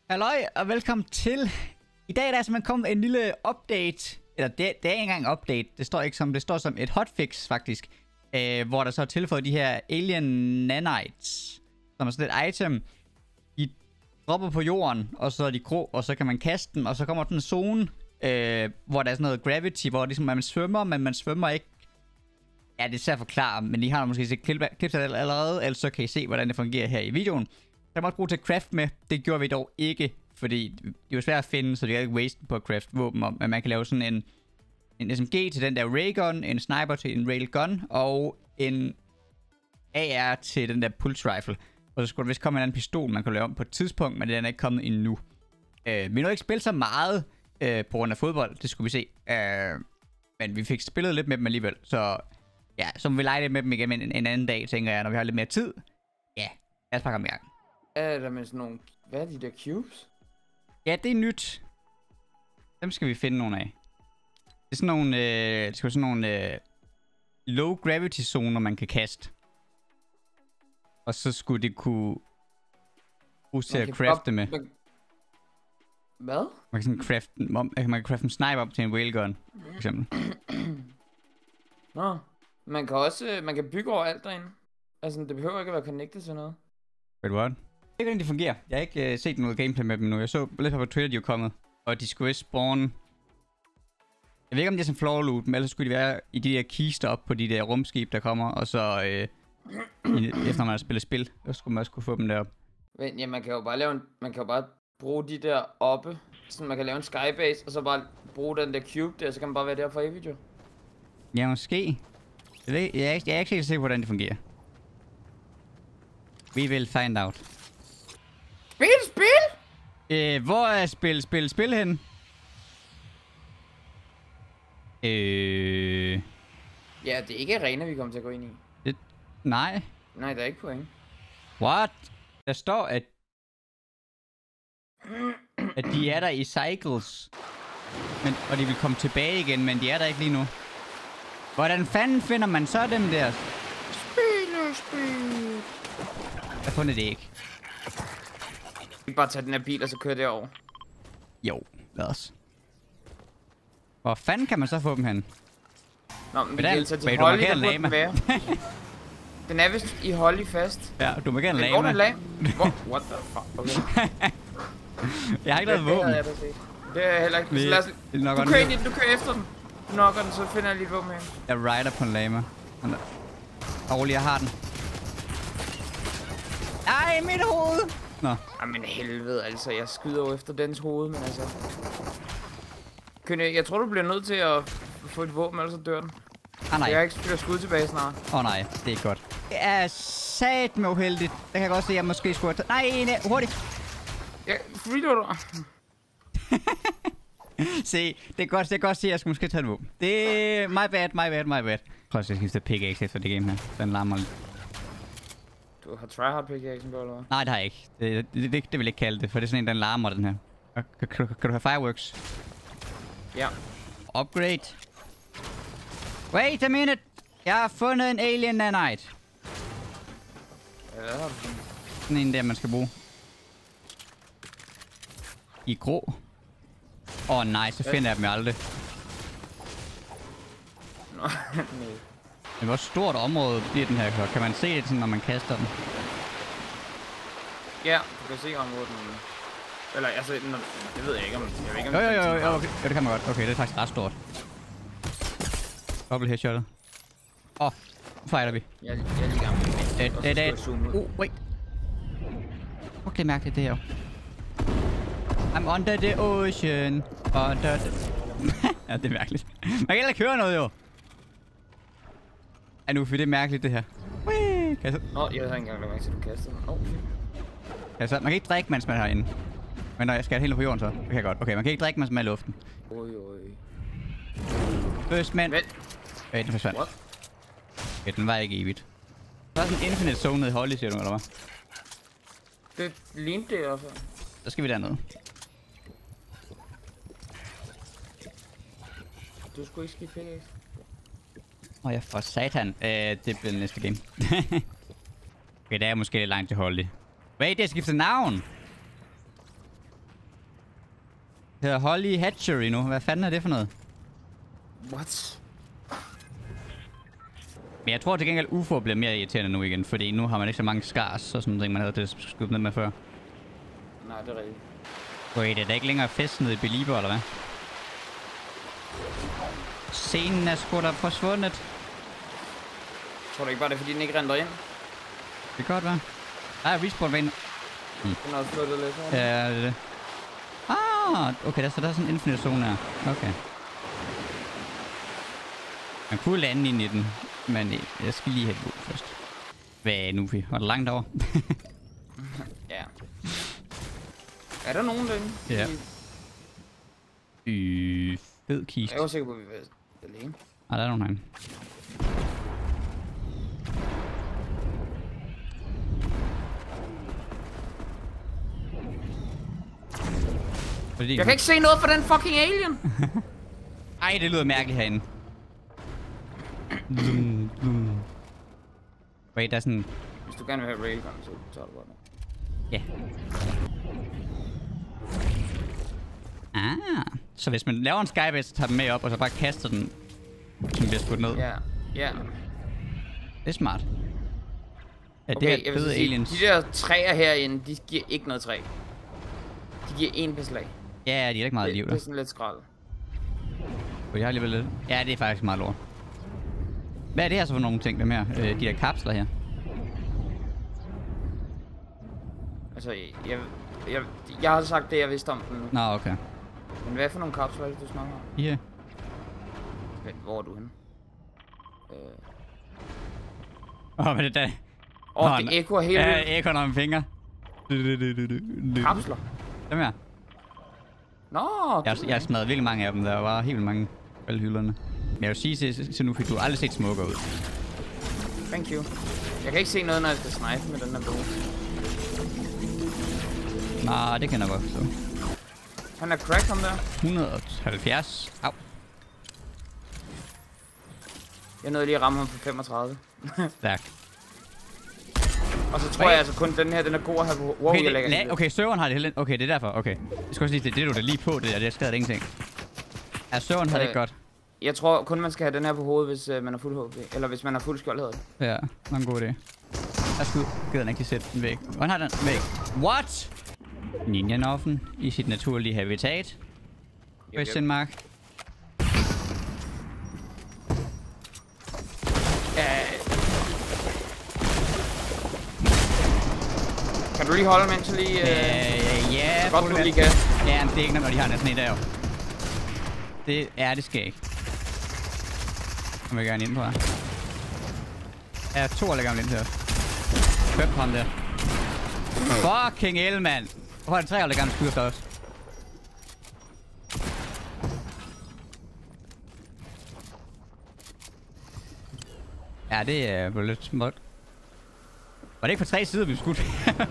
Halløj og velkommen til. I dag er simpelthen kommet en lille update. Eller det er ikke engang en update. Det står som et hotfix faktisk. Hvor der så er tilføjet de her alien nanites. Som er sådan et item. De dropper på jorden, og så er de grå, og så kan man kaste dem. Og så kommer den en zone, hvor der er sådan noget gravity, hvor ligesom man svømmer, men man svømmer ikke. Ja, det er svært at forklare, men I har måske set klip allerede, ellers så kan I se, hvordan det fungerer her i videoen. Der må også bruge til craft med. Det gjorde vi dog ikke, fordi det er jo svært at finde, så det er ikke waste på at craft våben om. Men man kan lave sådan en SMG til den der raygun, en sniper til en railgun, og en AR til den der pulse rifle. Og så skulle der vist komme en anden pistol, man kan lave om på et tidspunkt, men den er ikke kommet endnu. Vi nåede ikke spille så meget på grund af fodbold, det skulle vi se. Men vi fik spillet lidt med dem alligevel, så ja, så må vi lege lidt med dem igen en anden dag, tænker jeg, når vi har lidt mere tid. Ja, lad os bare komme i gang. Er der med sådan nogle... Hvad er de der cubes? Ja, det er nyt. Dem skal vi finde nogle af. Det er sådan nogle... low gravity zoner, man kan kaste. Og så skulle det kunne bruges til at crafte med. Hvad? Man kan crafte en sniper op til en railgun, for eksempel. Nå. Man kan bygge over alt derinde. Altså, det behøver ikke at være connected til noget. Wait, what? Det er ikke, det fungerer. Jeg har ikke set noget gameplay med dem nu. Jeg så lidt på Twitter, de er kommet. Og de skulle spawn... Jeg ved ikke, om det er som floor loot, men ellers skulle de være i de der kister op på de der rumskib, der kommer. Og så efter man har spillet spil, så skulle man også kunne få dem derop. Men ja, man kan jo bare bruge de der oppe. Så man kan lave en skybase, og så bare bruge den der cube der, så kan man bare være der for evigt jo. Ja, måske. Jeg er ikke helt sikker på, hvordan det fungerer. We will find out. Spil? Hvor er spil henne? Ja, det er ikke arena, vi kommer til at gå ind i. Nej. Nej, der er ikke point. What? Der står, at de er der i cycles. Og de vil komme tilbage igen, men de er der ikke lige nu. Hvordan fanden finder man så dem der? Spil. Jeg har fundet det ikke. Vi kan bare tage den her bil, og så køre derover. Jo, lad os. Hvor fanden kan man så få dem hen? Nå, men vi kan tage til Holly, der burde den være. Den er vist i Holly fast. Ja, du må gerne lame. Hvor er den lame? What the fuck? Okay. Jeg har ikke lavet våben. Det er heller ikke. Så lad os... Du kører ind i den, du kører efter den. Du knocker den, så finder jeg lige våben her. Jeg rider på en lama. Rolig, jeg har den. Ej, mit hoved! Nå. Jamen helvede, altså. Jeg skyder jo efter dens hoved, men altså... Jeg tror, du bliver nødt til at få et våben, ellers så dør den. Ah, nej. Jeg har ikke spillet skud tilbage snart. Nej, det er ikke godt. Det er satme uheldigt. Det kan jeg godt se, at jeg måske skulle have... Nej, hurtigt! Ja, freeloader. Se, det er godt se, at jeg skulle måske tage et våben. Det er my bad. Prøv at skifte pickaxe efter det game her. Den larmer lidt. Du har tryhard pickaxen på, eller hvad? Nej, det har jeg ikke. Det vil jeg ikke kalde det, for det er sådan en, den larmer, den her. Kan du have fireworks? Ja. Upgrade. Wait a minute. Jeg har fundet en alien nanite. Ja, hvad har du fundet? Sådan en der, man skal bruge. I grå. Nej, så finder jeg dem aldrig. Nå, nej. Men hvor stort område bliver den her? Kan man se det, sådan, når man kaster den? Ja, du kan se området. Eller, altså, det ved jeg ikke om... Jo, okay. Det kan man godt. Okay, det er faktisk ret stort. Double headshottet. Nu fighter vi. Jeg er lige gammel. Wait. Okay, det er mærkeligt, det her. I'm under the ocean. Ja, det er mærkeligt. Man kan heller ikke høre noget, jo. Nu, for det er mærkeligt, det her. Kan jeg så... Jeg har ikke engang lagt mærke til, at du kaster den. Man kan ikke drikke, mens man er herinde. Men når jeg skal helt på jorden, så det kan jeg godt. Okay, man kan ikke drikke, mens man er i luften. Oj. First man. Vent. Den forsvandt. What? Okay, den var ikke evigt. Der er sådan en infinite zone nede i Holly, siger du, eller hvad? Det lignede det i hvert fald. Så skal vi dernede. Du skulle ikke skifte pickaxe. Ja, for satan. Det bliver næste game. Okay, der er måske lidt langt til Holly. Wait, det har skiftet navn! Det hedder Holly Hatchery nu. Hvad fanden er det for noget? What? Men jeg tror til gengæld, UFO bliver mere irriterende nu igen. Fordi nu har man ikke så mange scars og sådan noget, man havde det skudt ned med før. Nej, det er rigtigt. Wait, er der ikke længere fest nede i Belieber, eller hvad? Scenen er sgu da forsvundet. Tror du ikke bare, det er fordi, den ikke render ind? Det kan godt være. Der er respawn-banen. Den har også flyttet lidt. Ja, det er det. Ah, okay, der er sådan en infinite zone her. Okay. Man kunne lande ind i den, men jeg skal lige have det ud først. Hvad er nu, vi? Var det langt over? Ja. Er der nogen derinde? Ja. Fed kiste. Jeg er sikker på, at vi er alene. Ah, der er nogen herinde. Jeg kan ikke se noget for den fucking alien! Ej, det lyder mærkeligt herinde. Wait, der er sådan... Hvis du gerne vil have railgun, så tager du bare noget. Ja. Ah, så hvis man laver en skybase, så tager den med op, og så bare kaster den, så den bliver skudt ned. Ja, ja. Det er smart. Ja, Okay, det er fede aliens. De der træer herinde, de giver ikke noget træ. De giver én beslag. Ja, de er ikke meget liv, Det er sådan lidt skrald. Jeg har alligevel lidt. Ja, det er faktisk meget lort. Hvad er det her så for nogle ting, dem her? De der kapsler her? Altså, jeg har sagt det, jeg vidste om den nu. Nå, okay. Men hvad for nogle kapsler er det, du snakker om? Ja. Vent, hvor er du henne? Men det der... det ekkoer helt vildt. Ja, ekkoer om fingre. Kapsler? Dem her. Nå, Jeg har smadret virkelig mange af dem. Der var helt vildt mange alle hylderne. Men jeg vil sige til nu, fordi du har aldrig set smukkere ud. Thank you. Jeg kan ikke se noget, når jeg skal snipe med den her bog. Nej, det kan jeg godt forstå. Han er crack, ham der. 170. Au. Jeg nåede lige at ramme ham på 35. Stærkt. Og så tror jeg altså kun, den her, den er god at have på. Wow, jeg lægger helt. Okay, serveren har det helt. Okay, det er derfor. Okay. Jeg skal også sige, det er du da lige på, det der. Det skader ingenting. Ja, serveren har det ikke godt. Jeg tror kun, man skal have den her på hovedet, hvis man er fuld HP. Eller hvis man er fuld skjold, hedder det. Ja, det er en god idé. Jeg skal gider den ikke sætte den væk. Hvordan har den væk? What? Ninjanoffen i sit naturlige habitat. Question mark. Kan du lige holde, mens jeg lige... Ja, godt du lige kan. Ja, men det er ikke noget, når de har næsten et der jo. Det skal ikke. Jeg vil gerne ind på her. Jeg er 2 eller gammel ind til os. Køb ham der. Fucking el, mand. Hvor er det 3 eller gammel skyder efter os? Ja, det er lidt småt. Var det ikke på 3 sider, vi skulle?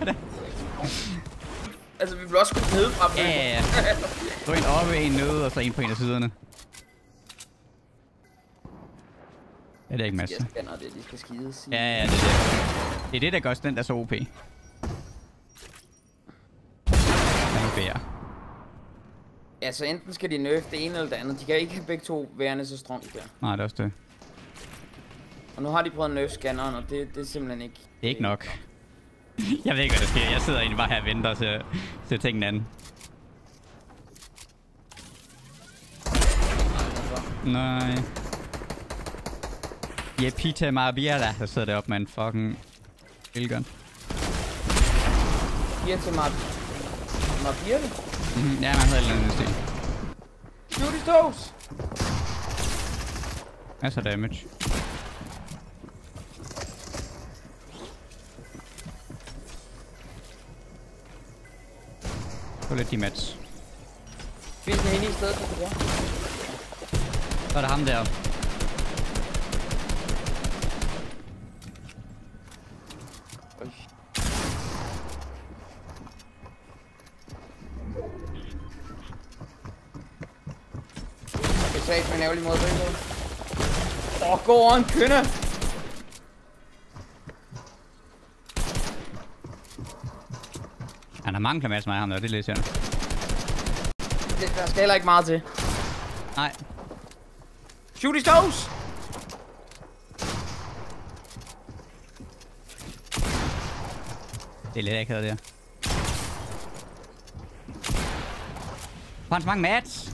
Altså, vi blev også skudt ned fra dem. Ja. Så en oppe, en nede, og så en på en af siderne. Ja, det er ikke masser. Jeg scanner det, de skal skide. Ja, det er det. Det er det, der gør den der så OP. Ja. Altså, enten skal de nerfe det ene eller det andet. De kan ikke have begge to værende så strong der. Nej, det er også det. Og nu har de prøvet at nerfe scanneren, og det er simpelthen ikke... Det er ikke nok. Jeg ved ikke, hvad der sker. Jeg sidder egentlig bare her og venter til tingene anden. Nej. Jepita Marabiala, der sidder deroppe med en fucking shotgun. Marabiala? Ja, man havde et eller andet stil. Shoot his toes! Masser damage. Få lidt de mats. Find den hende i stedet, for det. Så er der ham der. Jeg sagde ikke med en ærgerlig måde på en gå on, kønne! Han har mange klamats med ham der, det er lidt sjovt. der skal heller ikke meget til. Nej. Shoot his toes! Det er lidt akavet, det her. Får han så mange mats?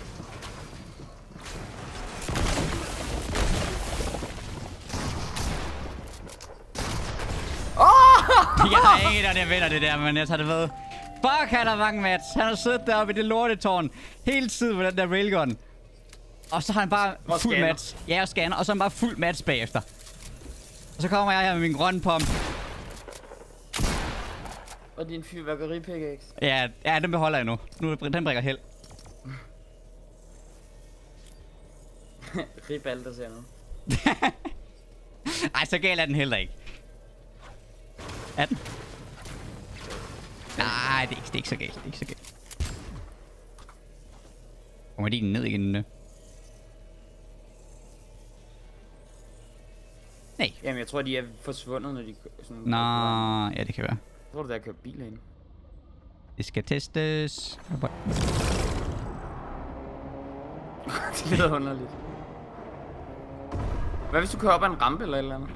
Jeg har ikke der vinder det der, men jeg tager det ved. Fuck, han har mange mats. Han har siddet deroppe i det lortetårn hele tiden med den der railgun. Og så har han bare fuld mats. Ja, og scanner. Og så har han bare fuld mats bagefter. Og så kommer jeg her med min grønne pump. Og din fyrværkeri-pickaxe. Ja, den beholder jeg nu. Den brækker held. Rip alt, der ser noget. Ej, så galt er den heller ikke. Er den? Nej, det er ikke så galt. Det er ikke så galt. Kommer de ned igen nu? Nej. Jamen, jeg tror, de er forsvundet, når de sådan... Nå, ja, det kan være. Jeg tror, der er kørt bil herinde. Det skal testes. Det lyder underligt. Hvad hvis du kører op ad en rampe eller et eller andet?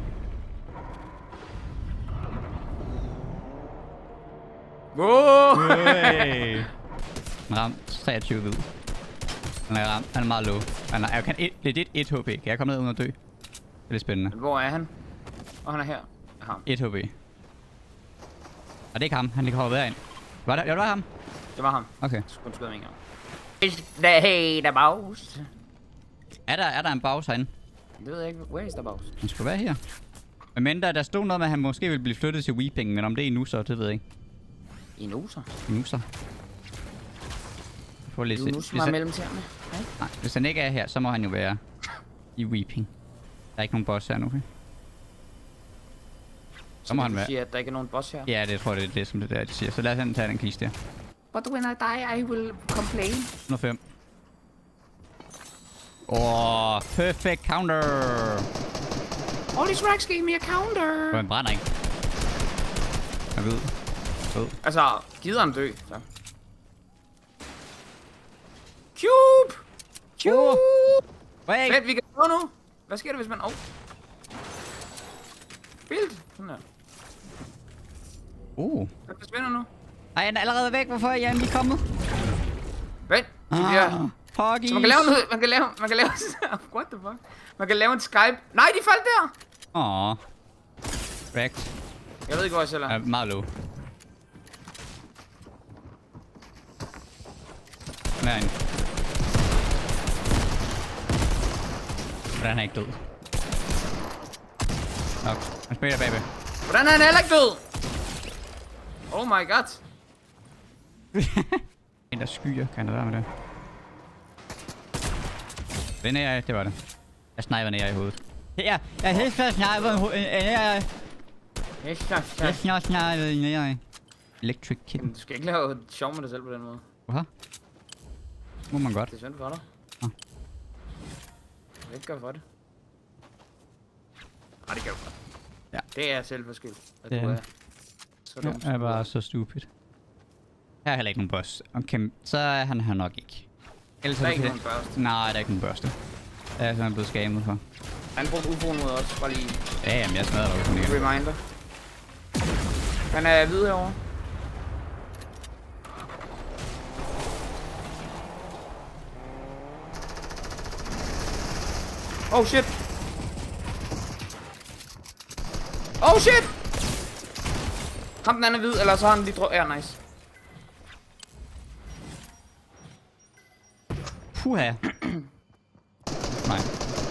Wow! Hey. Ramt 23 hvid. Han er meget low. Jeg kan legit 1 HP. Kan jeg komme ned uden at dø? Det er lidt spændende. Hvor er han? Og han er her. Ham. 1 HP. Og det er ikke ham. Han ligger hovedet ind. Var det ham? Det var ham. Okay. Skulle skyde mig en gang. Hey, der baus. Er der en baus herinde? Det ved jeg ikke. Where is der baus? Han skulle være her. Men mindre, der stod noget med, at han måske ville blive flyttet til Weeping, men om det er nu så, det ved jeg ikke. I nuser? I nuser. Du nuser mig mellem tæerne. Nej, hvis han ikke er her, så må han jo være i Weeping. Der er ikke nogen boss her nu, okay? Så må han være. Siger, at der ikke er nogen boss her? Ja, det tror jeg, det er det, som det der, de siger. Så lad os tage den kiste der. But when I die, I will complain. 105. Perfect counter. All these racks gave me a counter. Han brænder ikke. Jeg ved. Altså, gider han dø, så. Cube! Cube! Wait! Fedt, vi kan gå nu. Hvad sker der, hvis man... Vildt! Sådan der. Hvad forsvinder nu? Ej, han er allerede væk. Hvorfor er jeg lige kommet? Vent. Poggies. Så man kan lave noget... Man kan lave... What the fuck? Man kan lave en Skype... Nej, de faldt der! Wrecked. Jeg ved ikke, hvor jeg selv er. Er meget low. Nej. Hvordan er han ikke død? Nok. Han spiller bagved. Hvordan er han heller ikke død? Oh my god. En der skyer, kan der være med det? Den er det var det. Jeg sniper ned i hovedet. Ja, jeg hæfter sniper i hovedet. Jeg sniper ned i. Electric Kitten. Du skal ikke lave sjov med dig selv på den måde. Hvorfor? Må man godt. Det er synd for dig. Jeg vil ikke gøre for det. Nej, det kan du godt. Ja. Det er selvforskyldt, at det du er så dum. Jeg er bare så stupid. Her er heller ikke nogen boss. Okay, så er han her nok ikke. Ellers der er ikke nogen børste. Nej, der er ikke nogen børste. Det er jeg simpelthen blevet skammet for. Han brugte UFO'en mod os, bare lige... Ja, jamen jeg smadrer dig UFO'en igen. Reminder. Han er hvid herovre. Oh shit! Oh shit! Ham den anden er hvid, eller så har han lige ja, nice. Puha. Nej.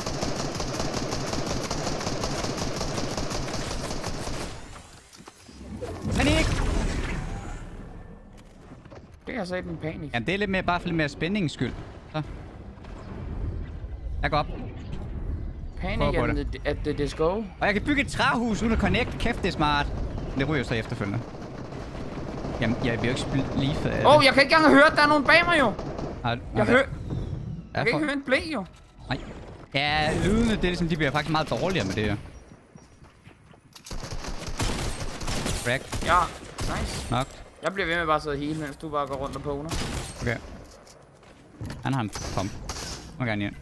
Panik! Det er altså ikke en panik. Ja, det er lidt mere, bare for lidt mere spændingens skyld. Så. Jeg går op. Panik at the disco. Og jeg kan bygge et træhus uden at connect. Kæft, det er smart. Men det ryger så efterfølgende. Jamen, jeg vil jo ikke lige for det. Jeg kan ikke engang høre, at der er nogen bag mig jo. Jeg kan ikke høre en blæ jo. Nej. Ja, lydene, det er ligesom, de bliver faktisk meget dårligere med det her. Crack. Ja, nice. Nok. Jeg bliver ved med bare at sidde hele, mens du bare går rundt og påner. Okay. Han har en pump. Må gerne hjem.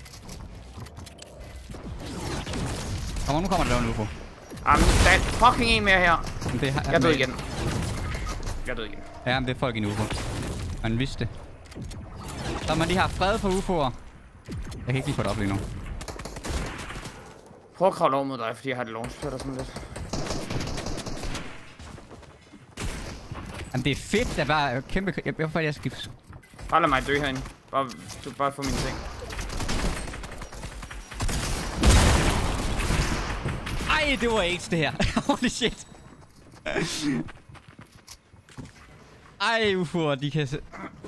Nu kommer der en UFO. Jamen, der er fucking en mere her. Jeg døde igen. Ja, men det er folk i en UFO. Man vidste det. Så man lige har fred for UFO'er. Jeg kan ikke lige få det op lige nu. Prøv at kravle over mod dig, fordi jeg har et launchpad og sådan lidt. Jamen, det er fedt, der bare kæmpe... Hvorfor jeg skal... Bare lad mig dø herinde. Bare få mine ting. Ej, det var AIDS, det her. Holy shit. Ej, UFO'er, de kan se...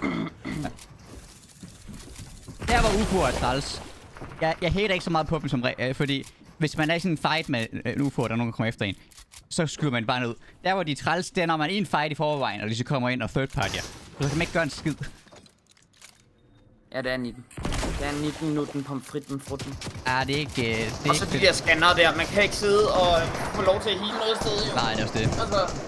Der var UFO'er træls. Jeg hater ikke så meget på dem som fordi hvis man er i sådan en fight med en UFO, der er nogen, der kommer efter en, så skyder man bare ned. Der var de træls, det er når man er i en fight i forvejen, og de så kommer ind og third party. Så kan man ikke gøre en skid. Ja, det er 19. Det er 19 nu, den pomfritten frutten. Ja, det er ikke... Det og så de der scanner der, man kan ikke sidde og få lov til at heale noget sted, jo. Nej, det er også det. Altså...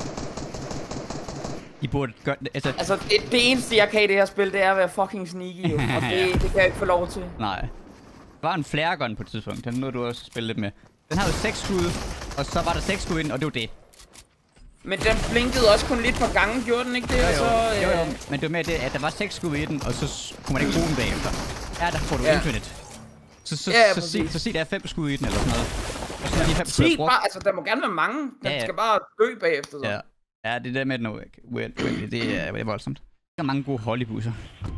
I burde gøre... Altså, det eneste jeg kan i det her spil, det er at være fucking sneaky, jo. Og det kan jeg ikke få lov til. Nej. Der var en flare gun på et tidspunkt, den nåede du også spille lidt med. Den havde 6 skud, og så var der 6 skud ind, og det var det. Men den blinkede også kun lidt på gangen, gjorde den ikke det? Jo. Men det var med det, at der var 6 skud i den, og så kunne man ikke bruge den bagefter. Ja, der får du infinite. Så sig der er 5 skud i den, eller sådan noget. Og så er de 5 skud brugt. Altså, der må gerne være mange. Den skal bare dø bagefter, så. Ja, det er der med den det er voldsomt. Der er mange gode holdibusser.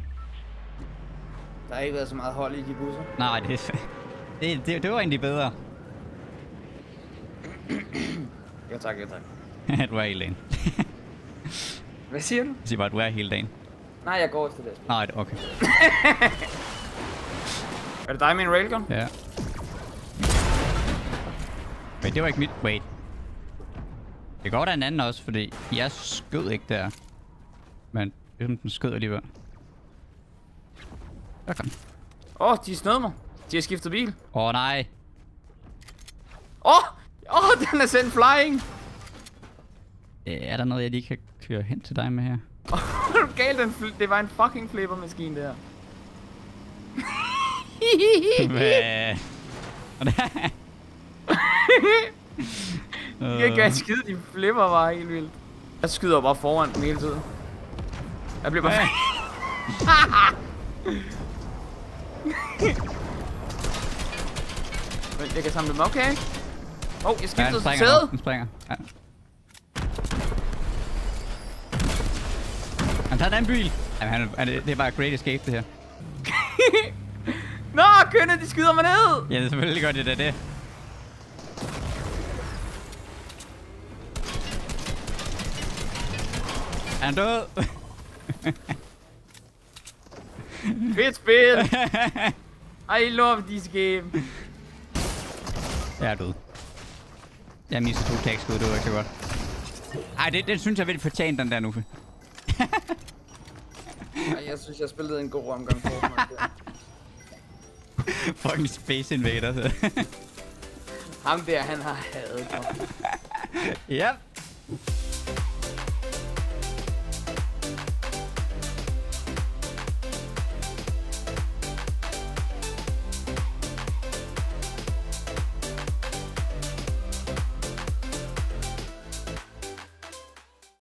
Der har ikke været så meget hold i de busser. Nej, det var egentlig bedre. Ja tak. Du er hele dagen. Hvad siger du? Jeg siger bare, at du er hele dagen. Nej, jeg går efter det. Nej, okay. Er det dig med en railgun? Ja. Wait, det var ikke mit. Wait. Det går der en anden også, fordi jeg skød ikke der. Men den skød alligevel. Der kom. De snød mig. De har skiftet bil. Nej. Den er sendt flying. Er der noget, jeg lige kan køre hen til dig med her? Er du galt? Det var en fucking flippermaskine, der. Hvad? Jeg kan ikke gøre skide, de flipper bare helt vildt. Jeg skyder bare foran dem hele tiden. Jeg bliver bare... Jeg kan samle dem, okay. Jeg skiftede til sæde. Den springer. Ja. Han tager en anden bil. Jamen, det er bare great escape, det her. Nå, kønne, de skyder mig ned. Ja, det er selvfølgelig godt, det er det. Er han død? Fedt spil. I love this game. Jeg er død. Jeg mistede 2 tagskud, det var ikke så godt. Ej, den synes jeg virkelig fortjente, den der nu. Jeg synes, jeg spillede en god omgang Fortnite. Fucking Space Invaders. Ham der, han har hadet mig. Yep.